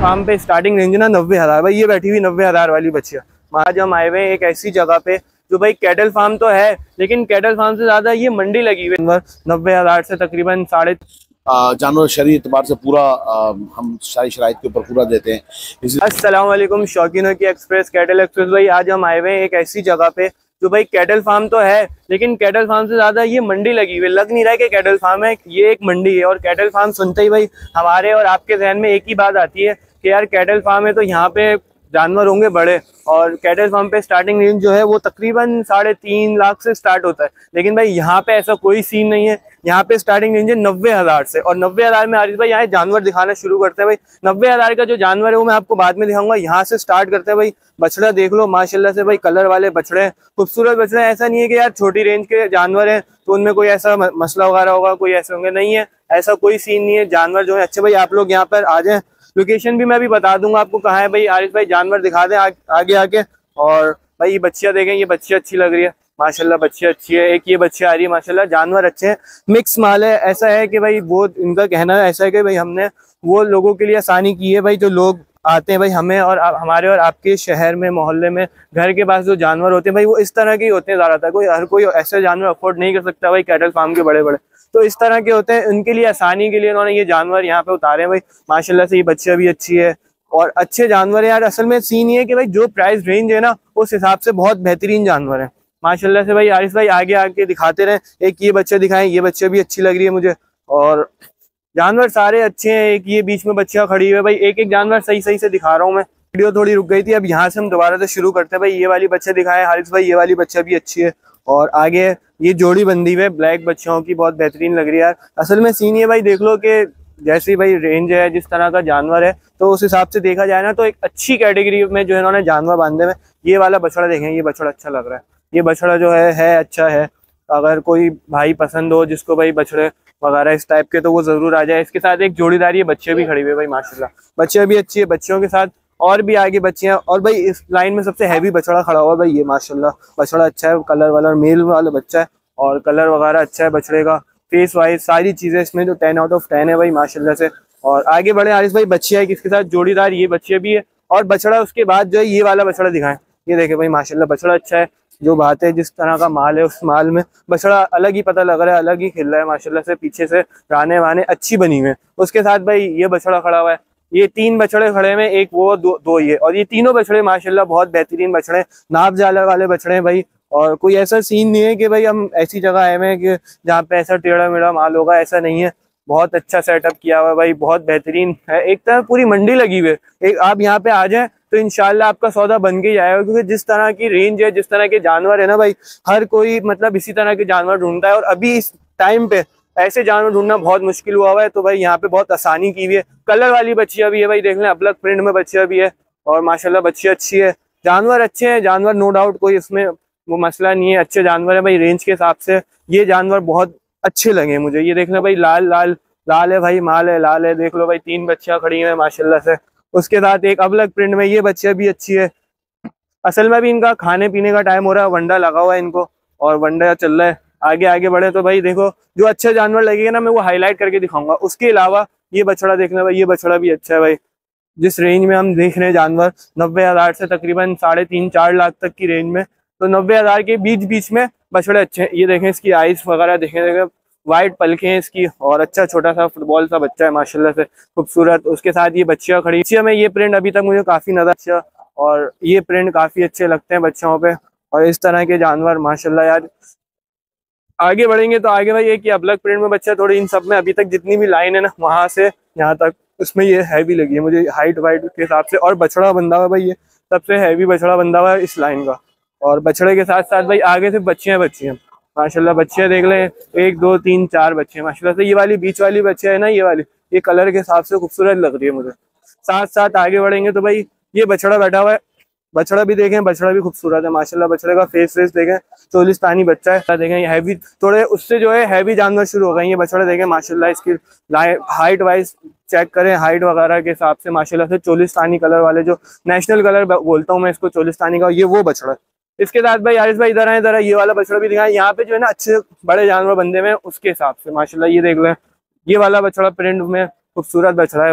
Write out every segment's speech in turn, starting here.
Farm पे starting range ना 90,000 भाई। ये बैठी हुई 90,000 वाली बच्चियाँ। आज हम आए हुए हैं एक ऐसी जगह पे जो भाई कैटल फार्म तो है, लेकिन कैटल फार्म से ज्यादा ये मंडी लगी हुई है। 90,000 से तकरीबन साढ़े जानवर शरीर एतबार से पूरा हम सारी शराइत के ऊपर पूरा देते हैं। अस्सलाम वालेकुम शौकीनों की एक्सप्रेस कैटल एक्सप्रेस भाई। आज हम आए हुए हैं एक ऐसी जगह पे जो भाई कैटल फार्म तो है, लेकिन कैटल फार्म से ज्यादा ये मंडी लगी हुई है। लग नहीं रहा है कि कैटल फार्म है, ये एक मंडी है। और कैटल फार्म सुनते ही भाई हमारे और आपके जहन में एक ही बात आती है कि यार कैटल फार्म है तो यहाँ पे जानवर होंगे बड़े। और कैटल फार्म पे स्टार्टिंग रेंज जो है वो तकरीबन 3.5 लाख से स्टार्ट होता है, लेकिन भाई यहाँ पे ऐसा कोई सीन नहीं है। यहाँ पे स्टार्टिंग रेंज है 90,000 से। और 90,000 में आरिफ भाई यहाँ जानवर दिखाना शुरू करते हैं भाई। 90,000 का जो जानवर है वो मैं आपको बाद में दिखाऊंगा। यहाँ से स्टार्ट करते हैं भाई। बछड़ा देख लो माशाल्लाह से भाई, कलर वाले बछड़े हैं, खूबसूरत बछड़े हैं। ऐसा नहीं है कि यार छोटी रेंज के जानवर हैं तो उनमें कोई ऐसा मसला वगैरह होगा, कोई ऐसे होंगे, नहीं है, ऐसा कोई सीन नहीं है। जानवर जो है अच्छे। भाई आप लोग यहाँ पर आ जाए, लोकेशन भी मैं भी बता दूंगा आपको कहाँ है भाई। आरिफ भाई जानवर दिखा दें आगे आके। और भाई ये बच्चियाँ देखें, ये बच्ची अच्छी लग रही है माशाल्लाह, बच्ची अच्छी है। एक ये बच्ची आ रही है माशाल्लाह, जानवर अच्छे हैं, मिक्स माल है। ऐसा है कि भाई वो इनका कहना है ऐसा है कि भाई हमने वो लोगों के लिए आसानी की है भाई, जो लोग आते हैं भाई हमें और हमारे और आपके शहर में मोहल्ले में घर के पास जो जानवर होते हैं भाई वो इस तरह के ही होते हैं ज़्यादातर। कोई हर कोई ऐसे जानवर अफोर्ड नहीं कर सकता भाई कैटल फार्म के बड़े बड़े, तो इस तरह के होते हैं। उनके लिए आसानी के लिए उन्होंने ये जानवर यहाँ पे उतारे हैं भाई माशाल्लाह से। ये बच्चियाँ भी अच्छी है और अच्छे जानवर है यार। असल में सीन ये है कि भाई जो प्राइस रेंज है ना उस हिसाब से बहुत बेहतरीन जानवर है माशाल्लाह से भाई। आरिफ भाई आगे आके दिखाते रहे। एक ये बच्चे दिखाएं, ये बच्चे भी अच्छी लग रही है मुझे। और जानवर सारे अच्छे हैं। एक ये बीच में बच्चियाँ खड़ी हुई है भाई। एक एक जानवर सही सही से दिखा रहा हूँ मैं। वीडियो थोड़ी रुक गई थी, अब यहाँ से हम दोबारा से शुरू करते हैं भाई। ये वाली बच्चे दिखाएं हारिस भाई, ये वाली बच्चा भी अच्छी है। और आगे ये जोड़ी बंदी हुई है ब्लैक बच्चों की, बहुत बेहतरीन लग रही है यार। असल में सीन ये भाई देख लो कि जैसी भाई रेंज है, जिस तरह का जानवर है, तो उस हिसाब से देखा जाए ना तो एक अच्छी कैटेगरी में जो है इन्होंने जानवर बांधे हुए। ये वाला बछड़ा देखें, ये बछड़ा अच्छा लग रहा है। ये बछड़ा जो है अच्छा है। अगर कोई भाई पसंद हो जिसको भाई बछड़े वगैरह इस टाइप के, तो वो जरूर आ जाए। इसके साथ एक जोड़ीदार ये बच्चे भी खड़ी हुए भाई माशाल्लाह, बच्चे भी अच्छी है। बच्चियों के साथ और भी आगे बच्चियां। और भाई इस लाइन में सबसे हैवी बछड़ा खड़ा हुआ भाई, ये माशाल्लाह बछड़ा अच्छा है, कलर वाला मेल वाला बच्चा है और कलर वगैरह अच्छा है बछड़े का। फेस वाइज सारी चीजें इसमें जो 10 आउट ऑफ 10 है भाई माशाल्लाह से। और आगे बढ़े आरिस भाई, बच्चियाँ है किसके साथ जोड़ीदार ये बच्चे भी है और बछड़ा। उसके बाद जो है ये वाला बछड़ा दिखाएं, ये देखे भाई माशाल्लाह बछड़ा अच्छा है। जो बात है जिस तरह का माल है उस माल में बछड़ा अलग ही पता लग रहा है, अलग ही खिल रहा है माशाल्लाह से। पीछे से राने वाने अच्छी बनी हुई है। उसके साथ भाई ये बछड़ा खड़ा हुआ है। ये 3 बछड़े खड़े हैं, एक वो दो ये। और ये तीनों बछड़े माशाल्लाह बहुत बेहतरीन बछड़े, नाप जाला वाले बछड़े हैं भाई। और कोई ऐसा सीन नहीं है कि भाई हम ऐसी जगह आए हैं कि जहाँ पे ऐसा टेढ़ा मेढ़ा माल होगा, ऐसा नहीं है। बहुत अच्छा सेटअप किया हुआ है भाई, बहुत बेहतरीन है। एक तरह पूरी मंडी लगी हुई है। एक आप यहाँ पे आ जाए तो इंशाल्लाह आपका सौदा बन के जाएगा, क्योंकि जिस तरह की रेंज है, जिस तरह के जानवर है ना भाई, हर कोई मतलब इसी तरह के जानवर ढूंढता है। और अभी इस टाइम पे ऐसे जानवर ढूंढना बहुत मुश्किल हुआ है, तो भाई यहाँ पे बहुत आसानी की हुई है। कलर वाली बच्चियाँ भी है भाई, देख लें अपलक प्रिंट में बच्चियाँ भी है और माशाल्लाह बच्ची अच्छी है। जानवर अच्छे हैं, जानवर नो डाउट, कोई इसमें वो मसला नहीं है, अच्छे जानवर है भाई। रेंज के हिसाब से ये जानवर बहुत अच्छे लगे मुझे। ये देख लें भाई, लाल लाल लाल है भाई, माल है लाल है, देख लो भाई। 3 बच्चियाँ खड़ी हैं माशाल्लाह से। उसके साथ एक अबलग प्रिंट में ये बच्चियाँ भी अच्छी है। असल में भी इनका खाने पीने का टाइम हो रहा है, वंडा लगा हुआ है इनको और वंडा चल रहा है। आगे आगे बढ़े तो भाई देखो जो अच्छे जानवर लगेगा ना मैं वो हाईलाइट करके दिखाऊंगा। उसके अलावा ये बछड़ा देखना भाई, ये बछड़ा भी अच्छा है भाई। जिस रेंज में हम देख रहे हैं जानवर 90,000 से तकरीबन 3.5-4 लाख तक की रेंज में, तो 90,000 के बीच बीच में बछड़े अच्छे हैं। ये देखें इसकी आइस वगैरह देखें, वाइट पलकें हैं इसकी और अच्छा छोटा सा फुटबॉल सा बच्चा है माशाल्लाह से, खूबसूरत। उसके साथ ये बच्चियाँ खड़ी। बच्चियाँ में ये प्रिंट अभी तक मुझे काफ़ी नजर अच्छा और ये प्रिंट काफ़ी अच्छे लगते हैं बच्चों पे। और इस तरह के जानवर माशाल्लाह यार। आगे बढ़ेंगे तो आगे भाई एक ये अबलग प्रिंट में बच्चा थोड़ी, इन सब में अभी तक जितनी भी लाइन है ना वहाँ से यहाँ तक, उसमें ये हैवी लगी है मुझे हाइट वाइट के हिसाब से। और बछड़ा बंधा हुआ भाई, ये सबसे हैवी बछड़ा बंधा हुआ है इस लाइन का। और बछड़े के साथ साथ भाई आगे से बच्चियाँ माशाल्लाह, बच्चियाँ देख लें 1 2 3 4 बच्चे माशाल्लाह से। ये वाली बीच वाली बच्चे है ना, ये वाली, ये कलर के हिसाब से खूबसूरत लग रही है मुझे। साथ साथ आगे बढ़ेंगे तो भाई ये बछड़ा बैठा हुआ है, बछड़ा भी देखें, बछड़ा भी खूबसूरत है माशाल्लाह। बछड़े का फेस देखें, चोलिस्तानी बच्चा है। देखें ये हैवी थोड़े उससे जो है हैवी जानवर शुरू हो गए। ये बछड़ा देखें माशाल्लाह, इसकी हाइट वाइज चेक करें, हाइट वगैरह के हिसाब से माशाल्लाह से चोलिस्तानी कलर वाले, जो नेशनल कलर बोलता हूँ मैं इसको चोलिस्तानी का, ये वो बछड़ा। इसके साथ भाई आरिस भाई इधर है, ये वाला बछड़ा भी दिखाएं। यहाँ पे जो है ना अच्छे बड़े जानवर बंदे में उसके हिसाब से माशाल्लाह। ये देख लें, ये वाला बछड़ा प्रिंट में खूबसूरत बछड़ा है भाई।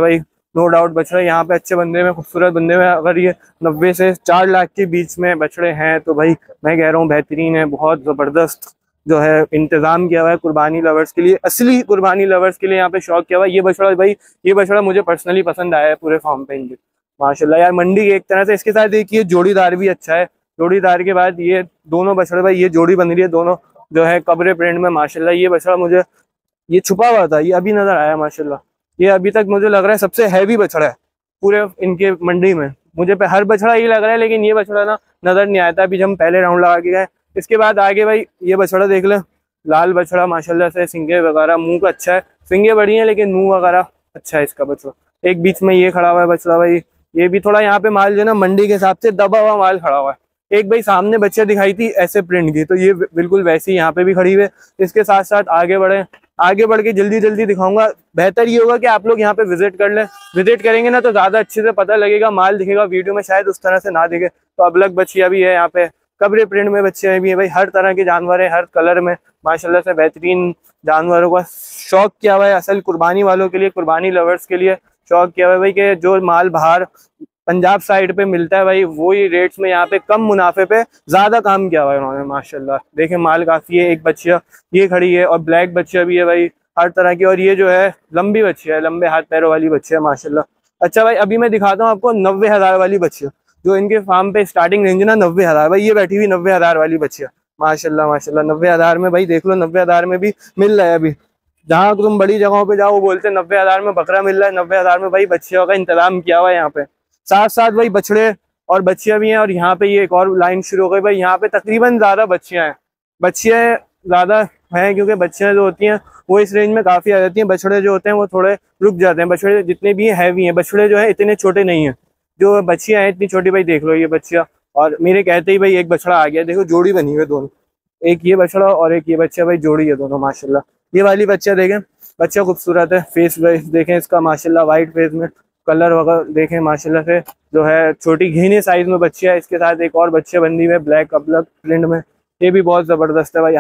नो डाउट बछड़े यहाँ पे अच्छे बंदे में, खूबसूरत बंदे में। अगर ये 90 से 4 लाख के बीच में बछड़े हैं तो भाई मैं कह रहा हूँ बेहतरीन है, बहुत ज़बरदस्त जो है इंतजाम किया हुआ है कुर्बानी लवर्स के लिए, असली कुर्बानी लवर्स के लिए यहाँ पे शौक किया हुआ है। ये बछड़ा भाई, ये बछड़ा मुझे पर्सनली पसंद आया है पूरे फार्म पे इनके, माशाल्लाह यार। मंडी एक तरह से इसके साथ एक ये जोड़ीदार भी अच्छा है। जोड़ीदार के बाद ये दोनों बछड़े भाई, ये जोड़ी बन रही है दोनों जो है कबरे प्रिंट में, माशाल्लाह। ये बछड़ा मुझे, ये छुपा हुआ था, ये अभी नजर आया माशाल्लाह। ये अभी तक मुझे लग रहा है सबसे हैवी बछड़ा है पूरे इनके मंडी में। मुझे पे हर बछड़ा ये लग रहा है, लेकिन ये बछड़ा ना नजर नहीं आया था अभी जब हम पहले राउंड लगा के गए। इसके बाद आगे भाई ये बछड़ा देख ले, लाल बछड़ा माशाल्लाह से, सिंगे वगैरह, मुंह का अच्छा है, सिंगे बड़ी हैं लेकिन मुंह वगैरह अच्छा है इसका बछड़ा। एक बीच में ये खड़ा हुआ है बछड़ा भाई, ये भी थोड़ा यहाँ पे माल जो है ना मंडी के हिसाब से दबा हुआ माल खड़ा हुआ है। एक भाई सामने बच्चे दिखाई थी ऐसे प्रिंट की, तो ये बिल्कुल वैसी यहाँ पे भी खड़ी हुई है। इसके साथ साथ आगे बढ़े, आगे बढ़ के जल्दी जल्दी दिखाऊंगा। बेहतर ये होगा कि आप लोग यहाँ पे विजिट कर लें, विजिट करेंगे ना तो ज्यादा अच्छे से पता लगेगा, माल दिखेगा, वीडियो में शायद उस तरह से ना दिखे। तो अबलग बच्चियां भी है यहाँ पे, कबरे प्रिंट में बच्चे भी है भाई, हर तरह के जानवर है, हर कलर में माशाल्लाह से बेहतरीन जानवरों का शौक किया हुआ है। असल कुर्बानी वालों के लिए, कुर्बानी लवर्स के लिए शौक किया हुआ है भाई कि जो माल बाहर पंजाब साइड पे मिलता है भाई वही रेट्स में यहाँ पे कम मुनाफे पे ज्यादा काम किया हुआ है उन्होंने माशाल्लाह। देखें माल काफी है। एक बच्चिया ये खड़ी है और ब्लैक बच्चिया भी है भाई हर तरह की, और ये जो है लंबी बच्चिया है, लंबे हाथ पैरों वाली बच्चिया है माशाल्लाह। अच्छा भाई अभी मैं दिखाता हूँ आपको 90,000 वाली बच्चिया, जो इनके फार्म पे स्टार्टिंग रेंज ना 90,000 भाई। ये बैठी हुई 90,000 वाली बच्चिया माशाल्लाह माशाल्लाह। 90,000 में भाई देख लो, 90,000 में भी मिल रहा है अभी। जहाँ तुम बड़ी जगहों पे जाओ वो बोलते हैं 90,000 में बकरा मिल रहा है, 90,000 में भाई बच्चियों का इंतजाम किया हुआ है यहाँ पे। साथ साथ भाई बछड़े और बच्चियां भी हैं। और यहाँ पे ये एक और लाइन शुरू हो गई भाई, यहाँ पे तकरीबन ज्यादा बच्चियां हैं, बच्चियां ज्यादा हैं क्योंकि बच्चियां जो होती हैं वो इस रेंज में काफी आ जाती हैं। बछड़े जो होते हैं वो थोड़े रुक जाते हैं। बछड़े जितने भी हैवी हैं, बछड़े जो है इतने छोटे नहीं है। जो बच्चियां हैं इतनी छोटी भाई देख लो ये बच्चियां, और मेरे कहते ही भाई एक बछड़ा आ गया, देखो जोड़ी बनी हुई है दोनों, एक ये बछड़ा और एक ये बच्चा भाई, जोड़ी है दोनों माशाल्लाह। ये वाली बच्चा देखें, बच्चा खूबसूरत है, फेस देखें इसका माशाल्लाह, वाइट फेस में कलर वगैरह देखें माशाल्लाह से, जो है छोटी घीने साइज में बच्ची है। इसके साथ एक और बच्चे बंदी हुई है ब्लैक अपलग प्रिंट में, ये भी बहुत जबरदस्त है भाई।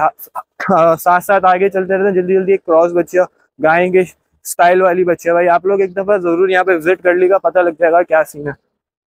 साथ साथ आगे चलते रहते हैं जल्दी जल्दी। एक क्रॉस बच्चिया, गाय के स्टाइल वाली बच्चिया भाई, आप लोग एक दफा जरूर यहाँ पे विजिट कर लीजिएगा, पता लग जाएगा क्या सीन है।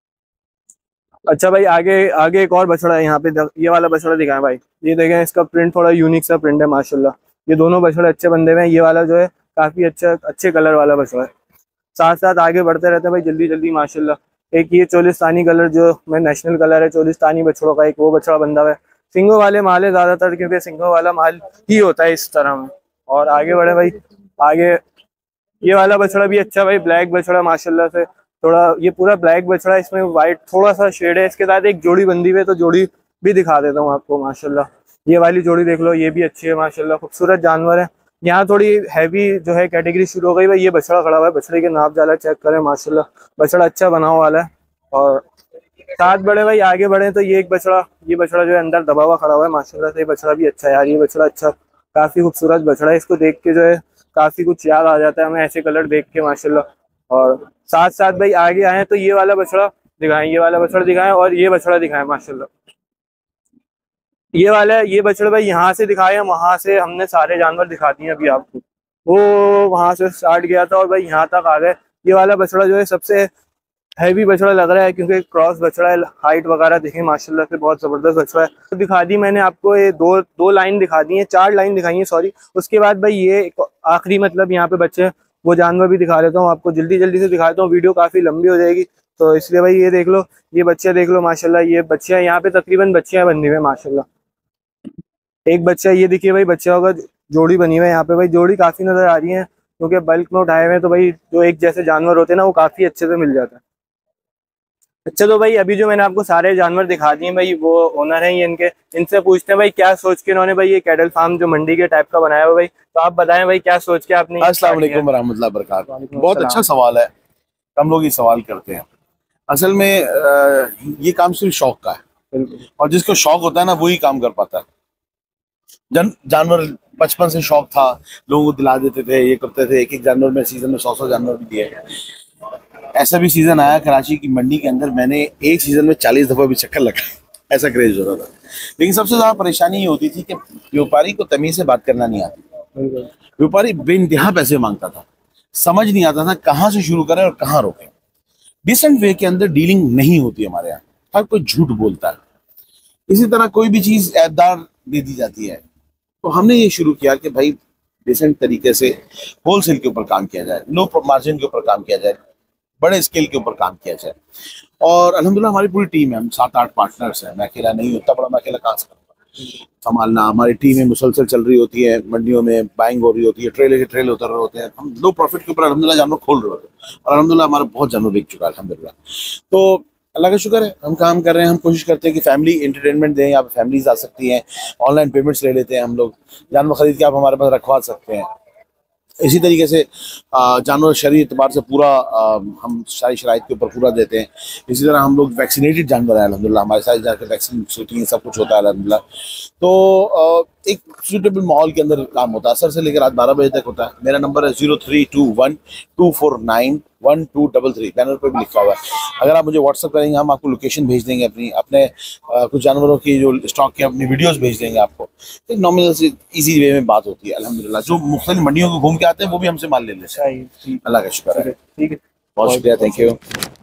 अच्छा भाई आगे आगे एक और बछड़ा है यहाँ पे, ये वाला बछड़ा दिखाएं भाई, ये देखें इसका प्रिंट थोड़ा यूनिक सा प्रिंट है माशाल्लाह। ये दोनों बछड़े अच्छे बंदे हुए हैं। ये वाला जो है काफी अच्छा अच्छे कलर वाला बछड़ा है। साथ साथ आगे बढ़ते रहते हैं भाई जल्दी जल्दी माशाल्लाह। एक ये चोलिस्तानी कलर जो मैं नेशनल कलर है चोलिस्तानी बछड़ों का, एक वो बछड़ा बंदा है। सिंगों वाले माल है ज्यादातर, क्योंकि सिंगों वाला माल ही होता है इस तरह में। और आगे बढ़े भाई, आगे ये वाला बछड़ा भी अच्छा भाई, ब्लैक बछड़ा माशाल्लाह से, थोड़ा ये पूरा ब्लैक बछड़ा, इसमें व्हाइट थोड़ा सा शेड है। इसके साथ एक जोड़ी बंदी हुई है, तो जोड़ी भी दिखा देता हूँ आपको माशाल्लाह। ये वाली जोड़ी देख लो, ये भी अच्छी है माशाल्लाह, खूबसूरत जानवर है। यहाँ थोड़ी हैवी जो है कैटेगरी शुरू हो गई भाई। ये बछड़ा खड़ा हुआ है, बछड़े के नाप जाला चेक करें माशाल्लाह, बछड़ा अच्छा बना हुआ वाला है। और साथ बढ़े भाई, आगे बढ़े तो ये एक बछड़ा, ये बछड़ा जो है अंदर दबा हुआ खड़ा हुआ है माशाल्लाह से। ये बछड़ा भी अच्छा है यार, ये बछड़ा अच्छा, काफी खूबसूरत बछड़ा है। इसको देख के जो है काफी कुछ याद आ जाता है हमें ऐसे कलर देख के माशाल्लाह। और साथ साथ भाई आगे आए तो ये वाला बछड़ा दिखाएं, ये वाला बछड़ा दिखाएं, और ये बछड़ा दिखाएं माशाल्लाह। ये वाला ये बछड़ा भाई यहाँ से दिखाए, वहां से हमने सारे जानवर दिखा दिए अभी आपको। वो वहां से स्टार्ट किया था और भाई यहाँ तक आ गए। ये वाला बछड़ा जो है सबसे हैवी बछड़ा लग रहा है, क्योंकि क्रॉस बछड़ा है, हाइट वगैरह देखें माशाल्लाह से, बहुत जबरदस्त बछड़ा है। तो दिखा दी मैंने आपको, ये दो लाइन दिखा दी है, 4 लाइन दिखाई है सॉरी। उसके बाद भाई ये आखिरी मतलब यहाँ पे बच्चे वो जानवर भी दिखा देता हूँ आपको, जल्दी जल्दी से दिखाता हूँ, वीडियो काफी लंबी हो जाएगी तो इसलिए भाई। ये देख लो, ये बच्चे देख लो माशाल्लाह, ये बच्चियां यहाँ पे तकरीबन बच्चियां बनी हुई है माशाल्लाह। एक बच्चा ये देखिए भाई, बच्चा होगा जोड़ी बनी हुई है यहाँ पे भाई, जोड़ी काफी नजर आ रही है क्योंकि बल्क में उठाए हुए हैं, तो भाई जो एक जैसे जानवर होते हैं ना वो काफी अच्छे से मिल जाता है। अच्छा तो भाई अभी जो मैंने आपको सारे जानवर दिखा दिए भाई, वो ओनर हैं ये इनके, इनसे पूछते हैं भाई क्या सोच के इन्होंने भाई ये कैटल फार्म जो मंडी के टाइप का बनाया हुआ भाई। तो आप बताएं भाई क्या सोच के आपने। अस्सलाम वालेकुम वरहमतुल्लाह वबरकातुहू। बहुत अच्छा सवाल है, हम लोग ये सवाल करते हैं। असल में ये काम सिर्फ शौक का है, और जिसको शौक होता है ना वही काम कर पाता है। जानवर बचपन से शौक था, लोगों को दिला देते थे, ये करते थे, एक एक जानवर में सीजन में 100 जानवर भी दिए। ऐसा भी सीजन आया कराची की मंडी के अंदर, मैंने एक सीजन में 40 दफा भी चक्कर लगा, ऐसा क्रेज हो रहा था। लेकिन सबसे ज्यादा परेशानी ये होती थी कि व्यापारी को तमीज से बात करना नहीं आती। व्यापारी बेइंतहा पैसे मांगता था, समझ नहीं आता था कहाँ से शुरू करें और कहाँ रोकें। डिसेंट वे के अंदर डीलिंग नहीं होती हमारे यहाँ, हर कोई झूठ बोलता है। इसी तरह कोई भी चीज ऐबदार दे दी जाती है, तो हमने ये शुरू किया कि भाई डिसेंट तरीके से होलसेल के ऊपर काम किया जाए, लो मार्जिन के ऊपर काम किया जाए, बड़े स्केल के ऊपर काम किया जाए। और अल्हम्दुलिल्लाह हमारी पूरी टीम है, हम 7-8 पार्टनर्स हैं। मैं अकेला नहीं, उतना बड़ा मैं अकेला कहाँ से करूँगा संभालना। हमारी टीमें मुसलसल चल रही होती है, मंडियों में बाइंग हो रही होती है, ट्रेले के ट्रेले उतर रहे होते हैं, हम लो प्रॉफिट के ऊपर अल्हम्दुलिल्लाह जानवर खोल रहे होते हैं। और अल्हम्दुलिल्लाह हमारा बहुत जानवर बिक चुका है अल्हम्दुलिल्लाह। तो अल्लाह का शुक्र है, हम काम कर रहे हैं। हम कोशिश करते हैं कि फैमिली एंटरटेनमेंट दें, यहाँ पे फैमिलीज आ सकती हैं, ऑनलाइन पेमेंट्स ले लेते हैं हम लोग, जानवर खरीद के आप हमारे पास रखवा सकते हैं। इसी तरीके से जानवर शरीर एतबार से पूरा हम सारी शराइत के ऊपर पूरा देते हैं। इसी तरह हम लोग वैक्सीनेटेड जानवर हैं अल्हम्दुलिल्लाह, हमारे साथ जाकर वैक्सीन होती है, सब कुछ होता है अल्हम्दुलिल्लाह। तो एक सूटेबल माहौल के अंदर काम होता है, असर से लेकर रात 12 बजे तक होता है। मेरा नंबर है 0321249123, बैनर पर भी लिखा हुआ है। अगर आप मुझे व्हाट्सअप करेंगे, हम आपको लोकेशन भेज देंगे, अपने कुछ जानवरों की जो स्टॉक के अपनी वीडियोस भेज देंगे आपको। एक नॉमिनल से इजी वे में बात होती है अल्हम्दुलिल्लाह। जो मुख्तलिफ मंडियों को घूम के आते हैं वो भी हमसे माल ले लेते हैं। अल्लाह का शुक्र है। ठीक है, बहुत शुक्रिया, थैंक यू।